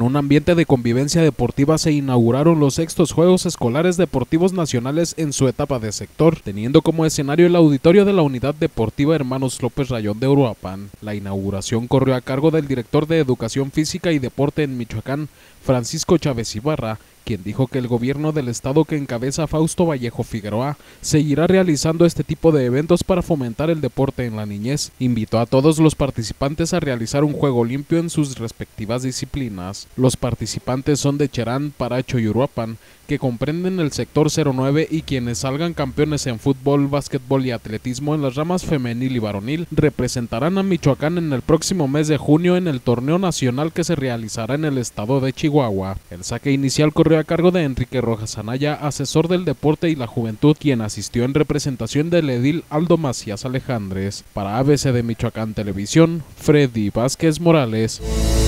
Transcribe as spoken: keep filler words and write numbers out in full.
En un ambiente de convivencia deportiva se inauguraron los sextos Juegos Escolares Deportivos Nacionales en su etapa de sector, teniendo como escenario el auditorio de la Unidad Deportiva Hermanos López Rayón de Uruapan. La inauguración corrió a cargo del director de Educación Física y Deporte en Michoacán, Francisco Chávez Ibarra, quien dijo que el gobierno del estado que encabeza Fausto Vallejo Figueroa seguirá realizando este tipo de eventos para fomentar el deporte en la niñez. Invitó a todos los participantes a realizar un juego limpio en sus respectivas disciplinas. Los participantes son de Cherán, Paracho y Uruapan, que comprenden el sector cero nueve, y quienes salgan campeones en fútbol, básquetbol y atletismo en las ramas femenil y varonil representarán a Michoacán en el próximo mes de junio en el torneo nacional que se realizará en el estado de Chihuahua. El saque inicial corrió a cargo de Enrique Rojas Anaya, asesor del deporte y la juventud, quien asistió en representación del edil Aldo Macías Alejandres. Para A B C de Michoacán Televisión, Freddy Vázquez Morales.